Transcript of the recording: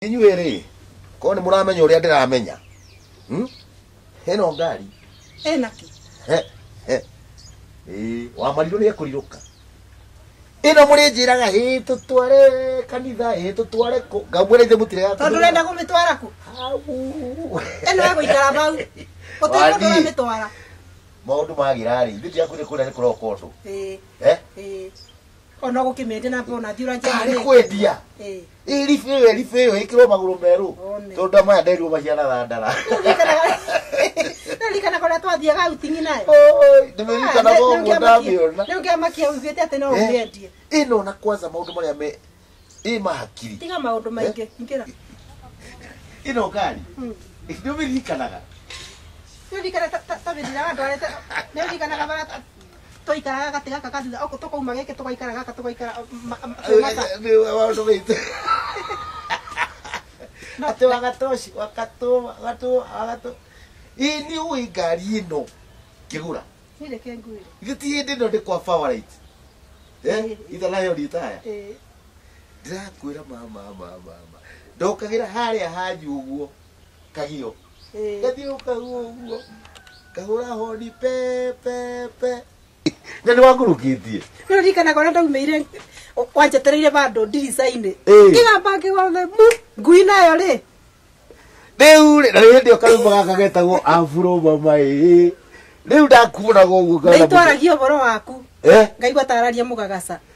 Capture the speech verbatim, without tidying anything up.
Inyuĩ rĩ, ko nĩ mũramenya ũrĩa ndĩramenya. Hm? Heno ngari. Ena ki. He. He. Eh, wa marido nĩ ekũrirũka. Ino mũrĩ njĩraga hĩ tũtware kanitha, hĩ tũtware kũ. Ngamwĩra ithe mũtire ya. Tondũ ũrenda kũmĩtwara kũ? Eno ya gũikara bau. Ũtego ndũramĩtwara. Maũndũ magira rĩ, ithe yaku nĩ kũrĩa nĩ kũroka ũndũ. Eh. Eh? Eh. Ona gũkĩmĩende na bona thiũra njega. Nĩ kwendia. Eh. Irife yo, irife yo ikiro maguru meru. Tonda maya nderu maciana thandara. Ndirikana kora twathiaga outing nayo. Oi, ndirikana go ndamĩona. Nĩ ngĩamakia ugĩte atĩ no ũmĩendie. Ino na kwanza maũndũ marĩa me ĩ mahakiri. Tiga maũndũ maingĩ. Ngĩra. Ino ngari. Ndio ndirikanaga. Ndirikana ta bidira andũ arete. Ndirikanaga bara toikaraga gatega kakathiga oko tokauma gĩkĩ togaikara gaka togaikara nĩ maũndũ maitũ. Ate wagatoshi wakato wagato wagato ini uĩ ngari ĩno kĩgũra nĩ kengũire gĩti hĩndĩ ĩno ndĩ kwa favorite eh itha nayo ritaya eh ndĩrakwĩra mama mama ndokagĩra harĩa hanyu ũguo kagio gathiũka ũguo kahũra honi pe pe pe nĩ wangũrũkĩtie nĩ ndirikana kora ndaumĩire wanjetereire bado ndirica-inĩ kĩgamba kĩgothe ngui nayo rĩ rĩu rĩ na hĩndĩ ĩyo karũma gaka getagwo afro mama ĩ rĩu ndakuonaga ũguo nĩitwaragio ũhoro waku ngaigua ta araria mũgagaca